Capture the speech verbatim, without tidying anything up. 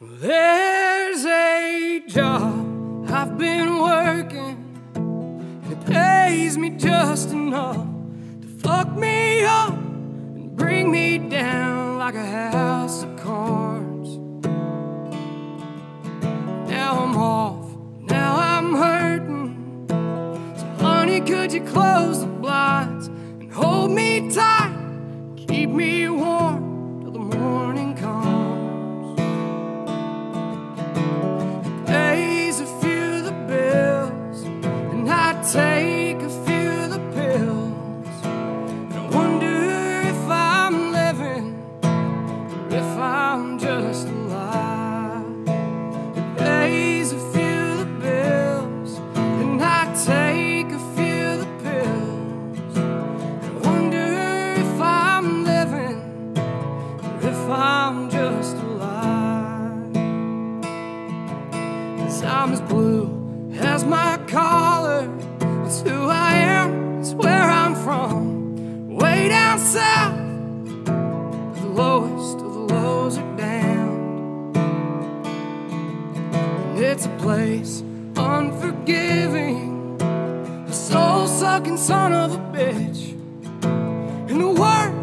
There's a job I've been working, and it pays me just enough to fuck me up and bring me down like a house of cards. Now I'm off, now I'm hurting, so honey, could you close the blinds and hold me tight, keep me warm till the morning comes. Take a few of the pills, and I wonder if I'm living or if I'm just alive. It pays a few of the bills, and I take a few of the pills, and I wonder if I'm living or if I'm just alive. 'Cause I'm as blue as my collar. It's who I am, it's where I'm from, way down south, the lowest of the lows are damned. And it's a place unforgiving, a soul-sucking son of a bitch, and the worst